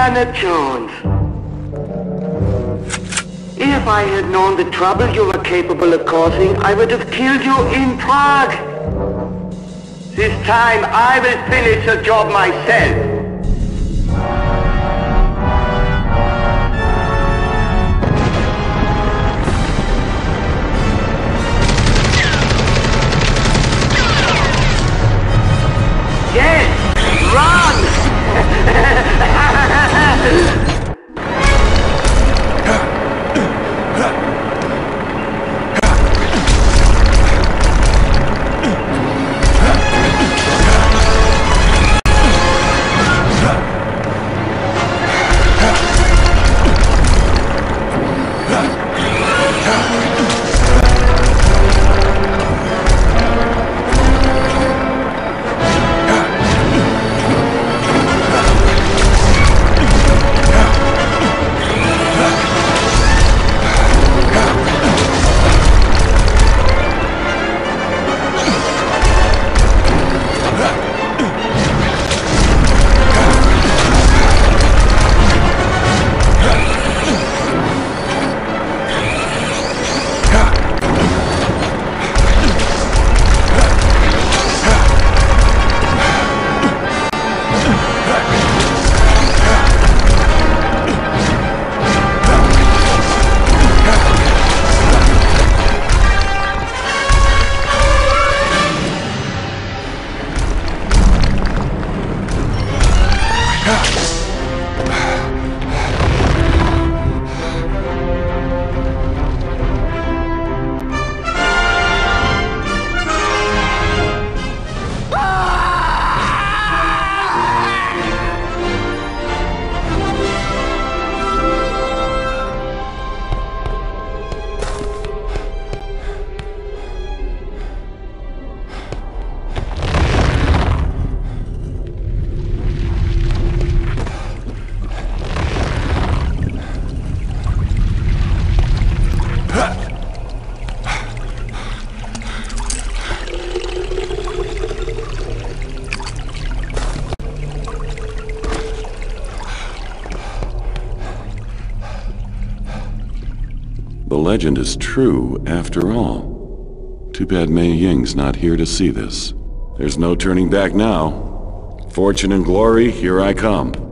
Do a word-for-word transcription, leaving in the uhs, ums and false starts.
Indiana Jones. If I had known the trouble you were capable of causing, I would have killed you in Prague. This time, I will finish the job myself. Yes! Run! The legend is true, after all. Too bad Mei Ying's not here to see this. There's no turning back now. Fortune and glory, here I come.